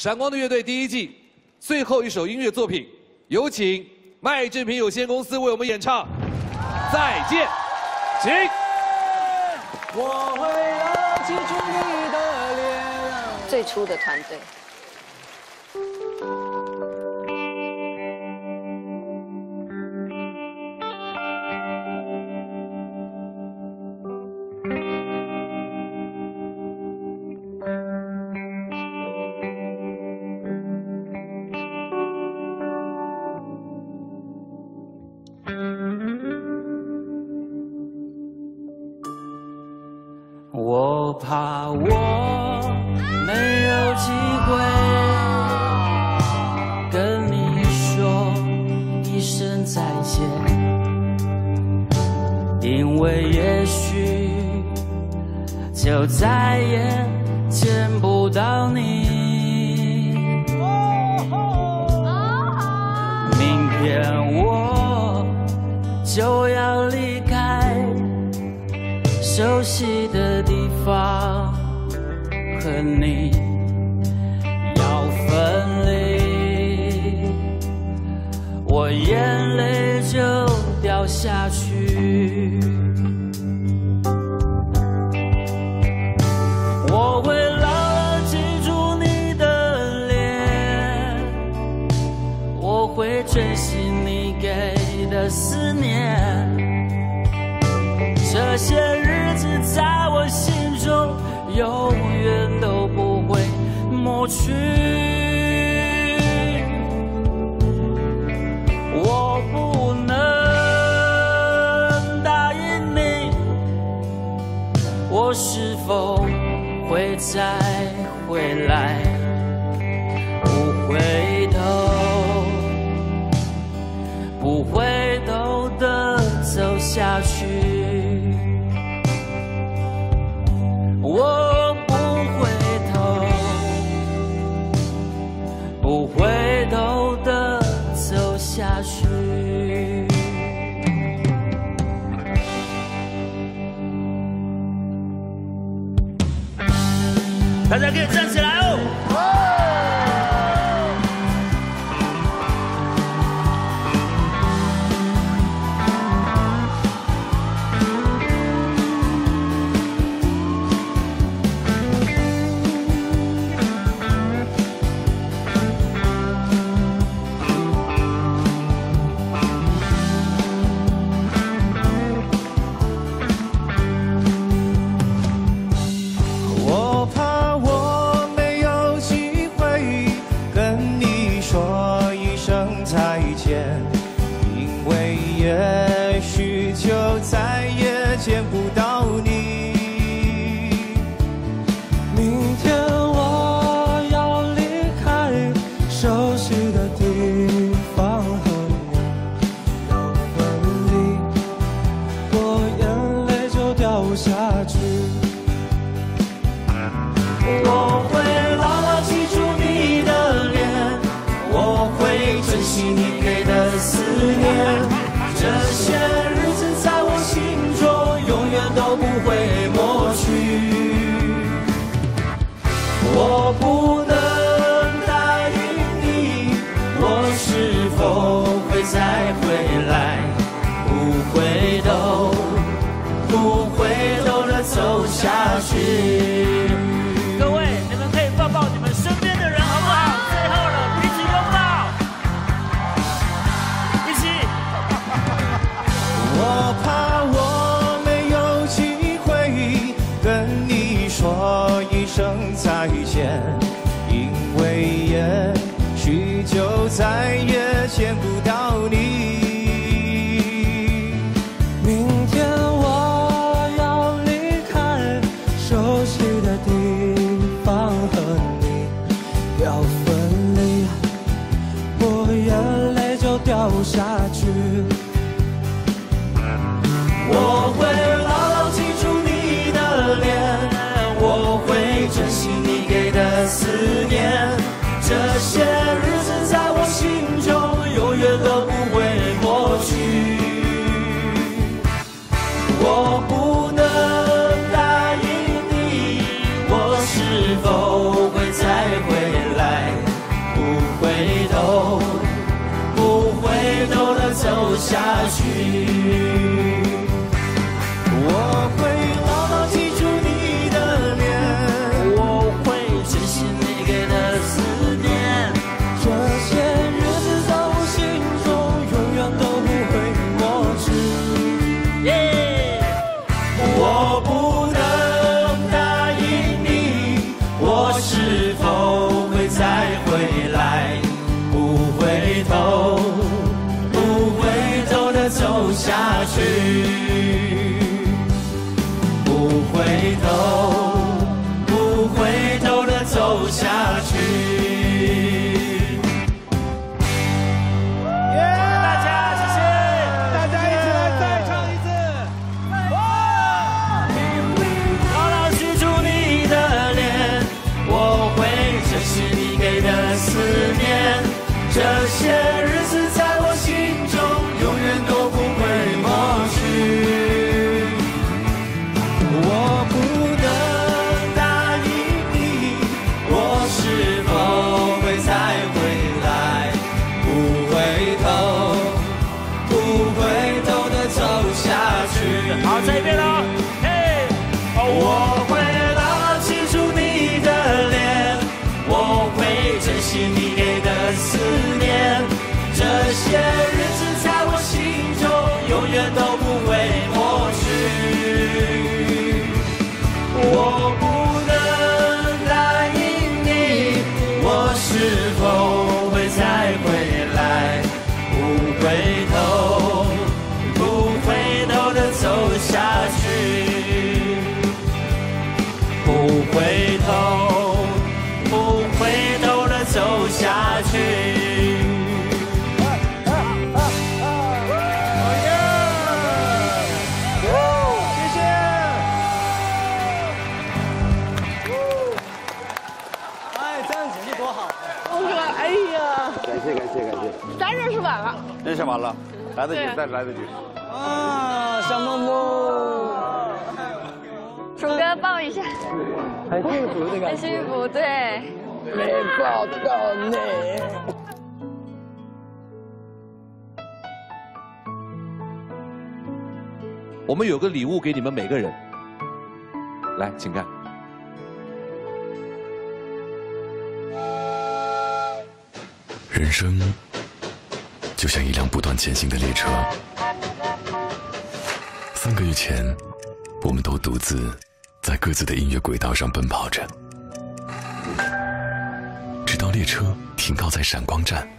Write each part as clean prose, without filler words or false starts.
闪光的乐队第一季最后一首音乐作品，有请麦制品有限公司为我们演唱《再见》，请。 我会牢记住你的脸。 最初的团队。 我怕我没有机会跟你说一声再见，因为也许就再也见不到你。明天我就要离开。 熟悉的地方，和你要分离，我眼泪就掉下去。我会牢牢记住你的脸，我会珍惜你给的思念。 这些日子在我心中永远都不会抹去。我不能答应你，我是否会再回来？不回头，不回头的走下去。 我不回头，不回头的走下去。大家可以站起来哦。 再也见不到你。明天我要离开熟悉的地方，和你要分离，我眼泪就掉下去。我会牢牢记住你的脸，我会珍惜你给的思念。这些日子在我心中永远都不会抹去。我不能答应你，我是否会再回来？不回头，不回头的走下去。各位，你们可以抱抱你们身边的人，好不好？最后了，彼此拥抱，一起。我怕我没有机会跟你说一声再见，因为也许就再也见不到你。明天我要离开熟悉的地方，和你要分离，我眼泪就掉下去。 我会牢牢记住你的脸，我会珍惜你给的思念。这些日子在我心中永远都下去，不回头，不回头的走下去。这些日子在我心中永远都不会抹去，我不能答应你，我是否会再回来？不回头，不回头的走下去。好，这一遍了，嘿，我会牢牢记住你的脸，我会珍惜你给的思念，这些日子在我心中永远都不会抹去。我不能答应你，我是否会再回来？不回头，不回头的走下去，不回头，不回头的走下去。 咱认识晚了， 认识完了，来得及，再来得及。 啊，小梦梦， 楚哥抱一下， 很幸福的感觉， 很幸福，对。 没抱到你。 我们有个礼物给你们每个人，来，请看。 人生就像一辆不断前行的列车。3个月前，我们都独自在各自的音乐轨道上奔跑着，直到列车停靠在闪光站。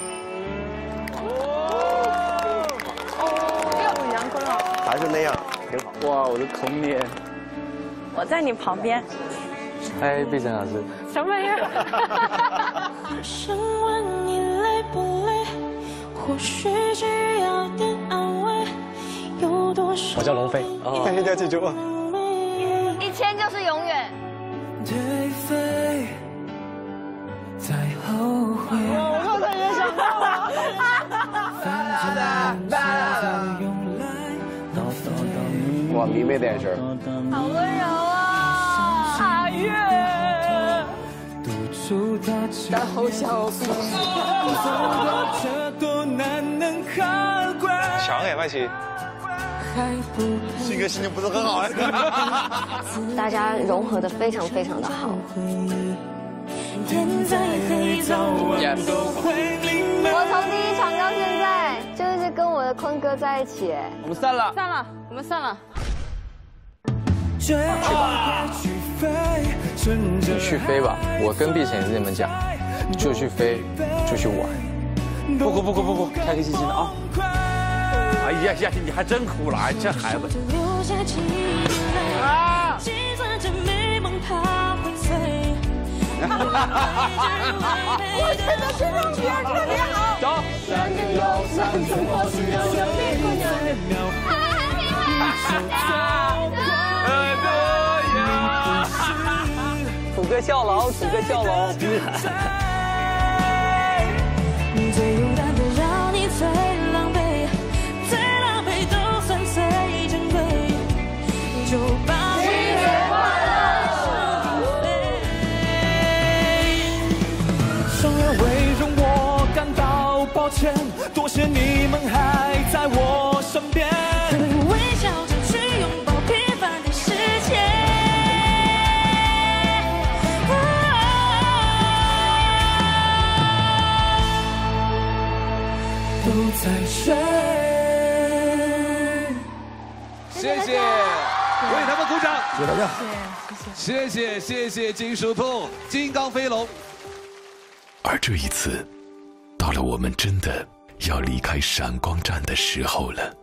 还是那样，挺好。哇，我的童年。 我在你旁边。 嗨，碧晨老师。 什么玩意儿？ 想问你累不累？或许需要点安慰。有多少？ 我叫龙飞。哦，一定要记住啊。 1000就是永远。 对飞，再后悔。 我特别想到了。 哇，迷妹的眼神。 好温柔啊，阿月。 然后小兵。 强哎，麦琪。 新哥心情不是很好哎， 大家融合的非常非常的好。我从第1场到现在，就是跟我的坤哥在一起。 我们散了， 我们散了。 去吧， 你去飞吧，我跟碧晨也是这么讲，就去飞，就去玩。不，开开心心的啊。 哎呀呀，你还真哭了，哎，这孩子。 啊！ 我觉得这种曲儿特别好。走。 楚歌效劳，楚歌效劳。 最勇敢的让你最狼狈。 都算最珍贵，就把心愿快乐。 双眼会让我感到抱歉，多谢你们还在我身边。 微笑着去拥抱平凡的世界。 都在睡。 谢谢，为他们鼓掌。 谢谢大家。 谢谢金属兔、金刚飞龙。 而这一次，到了我们真的要离开闪光站的时候了。